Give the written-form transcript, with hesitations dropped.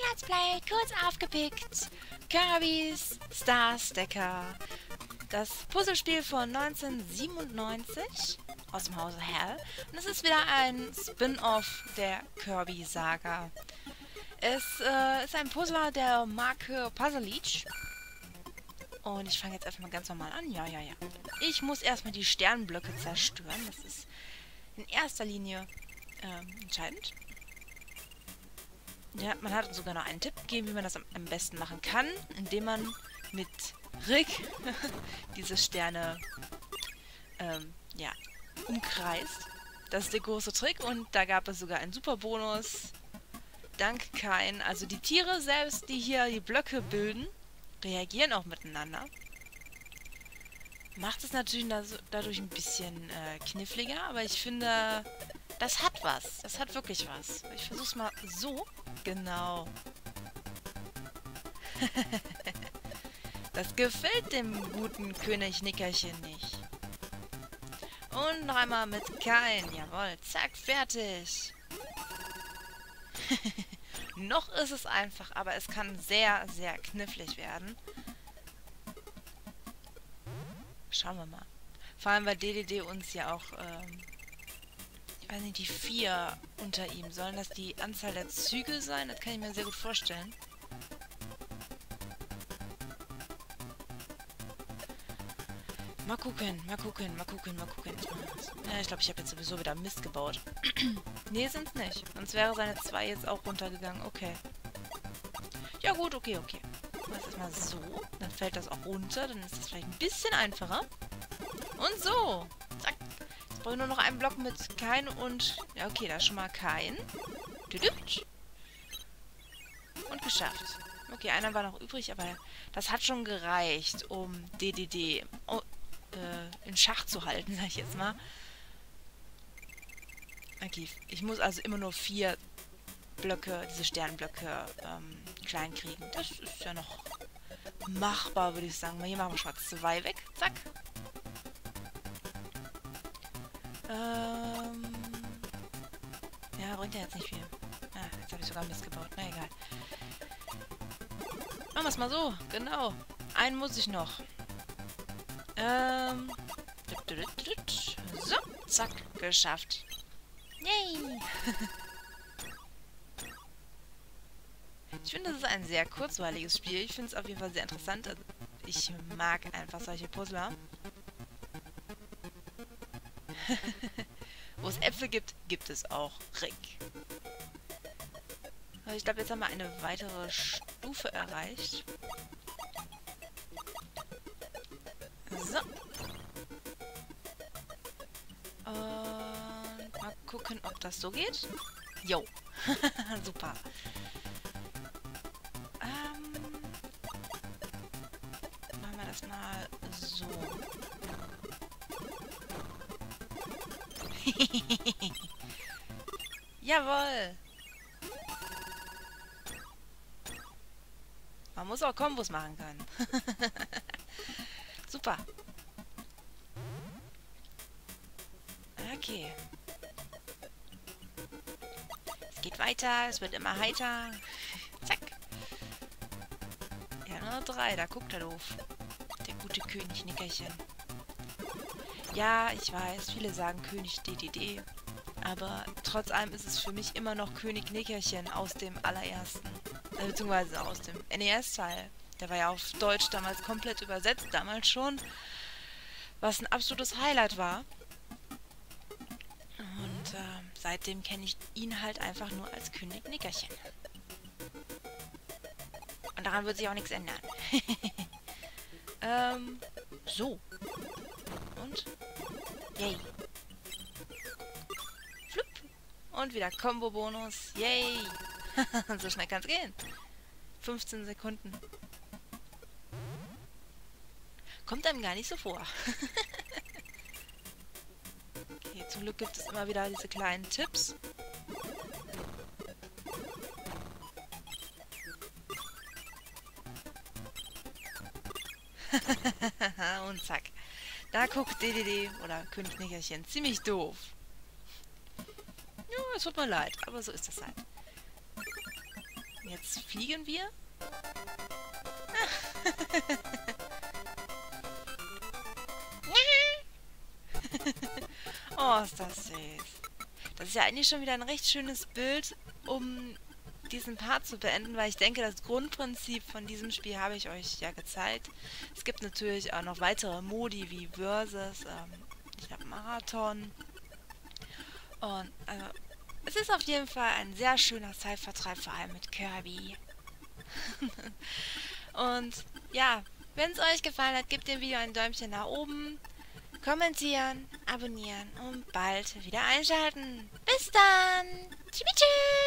Let's Play, kurz aufgepickt. Kirby's Star Stacker. Das Puzzlespiel von 1997 aus dem Hause Hell. Und es ist wieder ein Spin-off der Kirby-Saga. Es ist ein Puzzler der Marke Puzzleach. Und ich fange jetzt einfach mal ganz normal an. Ja. Ich muss erstmal die Sternblöcke zerstören. Das ist in erster Linie entscheidend. Ja, man hat sogar noch einen Tipp gegeben, wie man das am besten machen kann, indem man mit Rick diese Sterne umkreist. Das ist der große Trick und da gab es sogar einen super Bonus. Dank Kain. Also die Tiere selbst, die hier die Blöcke bilden, reagieren auch miteinander. Macht es natürlich dadurch ein bisschen kniffliger, aber ich finde, das hat was. Das hat wirklich was. Ich versuch's mal so. Genau. Das gefällt dem guten König Nickerchen nicht. Und noch einmal mit Kain. Jawohl. Zack, fertig. Noch ist es einfach, aber es kann sehr, sehr knifflig werden. Schauen wir mal. Vor allem, weil DDD uns ja auch, ich weiß nicht, die 4 unter ihm. Sollen das die Anzahl der Züge sein? Das kann ich mir sehr gut vorstellen. Mal gucken. Ja, ich glaube, ich habe jetzt sowieso wieder Mist gebaut. Nee, sind's nicht. Sonst wäre seine 2 jetzt auch runtergegangen. Okay. Ja gut, okay. Das erstmal so. Dann fällt das auch runter. Dann ist das vielleicht ein bisschen einfacher. Und so. Zack. Jetzt brauche ich nur noch einen Block mit Kain und... Ja, okay, da ist schon mal Kain. Und geschafft. Okay, einer war noch übrig, aber das hat schon gereicht, um DDD in Schach zu halten, sag ich jetzt mal. Okay, ich muss also immer nur 4 Blöcke, diese Sternblöcke, klein kriegen. Das ist ja noch machbar, würde ich sagen. Hier machen wir schon mal 2 weg. Zack. Ja, bringt ja jetzt nicht viel. Ah, jetzt habe ich sogar Mist gebaut. Na egal. Machen wir es mal so. Genau. Einen muss ich noch. So. Zack. Geschafft. Yay. Ich finde, das ist ein sehr kurzweiliges Spiel. Ich finde es auf jeden Fall sehr interessant. Ich mag einfach solche Puzzler. Wo es Äpfel gibt, gibt es auch Rick. Ich glaube, jetzt haben wir eine weitere Stufe erreicht. So. Und mal gucken, ob das so geht. Jo. Super. Machen wir das mal so. Jawohl. Man muss auch Kombos machen können. Super. Okay. Es geht weiter, es wird immer heiter. Zack. Ja, nur 3, da guckt er doof. Der gute König Nickerchen. Ja, ich weiß, viele sagen König DDD. Aber trotz allem ist es für mich immer noch König Nickerchen aus dem allerersten. Beziehungsweise aus dem NES-Teil. Der war ja auf Deutsch damals komplett übersetzt, damals schon. Was ein absolutes Highlight war. Und seitdem kenne ich ihn halt einfach nur als König Nickerchen. Und daran wird sich auch nichts ändern. So. Und? Yay. Flup. Und wieder Combo-Bonus. Yay. So schnell kann es gehen. 15 Sekunden. Kommt einem gar nicht so vor. Okay, zum Glück gibt es immer wieder diese kleinen Tipps. Und zack. Da guckt DDD oder König Nickerchen ziemlich doof. Ja, es tut mir leid, aber so ist das halt. Jetzt fliegen wir. Oh, ist das süß. Das ist ja eigentlich schon wieder ein recht schönes Bild, um diesen Part zu beenden, weil ich denke, das Grundprinzip von diesem Spiel habe ich euch ja gezeigt. Es gibt natürlich auch noch weitere Modi wie Versus, ich glaube Marathon. Und also, es ist auf jeden Fall ein sehr schöner Zeitvertreib, vor allem mit Kirby. Und ja, wenn es euch gefallen hat, gebt dem Video ein Däumchen nach oben, kommentieren, abonnieren und bald wieder einschalten. Bis dann! Tschüss!